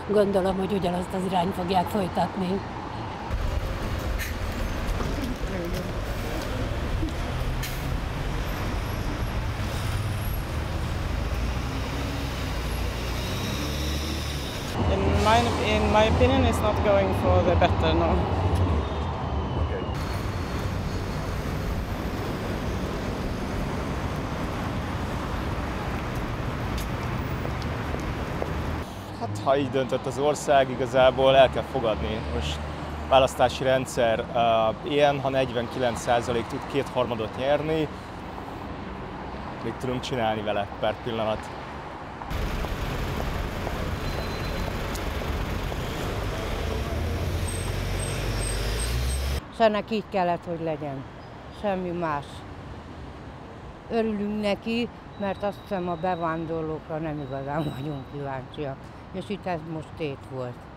gondolom, hogy ugyanazt az irányt fogják folytatni. In my opinion, it's not going for the better, no. Okay. Hát, ha így döntött az ország, igazából el kell fogadni. Most választási rendszer ilyen, ha 49% tud kétharmadot nyerni, mit tudunk csinálni vele per pillanat. És ennek így kellett, hogy legyen. Semmi más. Örülünk neki, mert azt hiszem a bevándorlókra nem igazán vagyunk kíváncsiak. És itt ez most tét volt.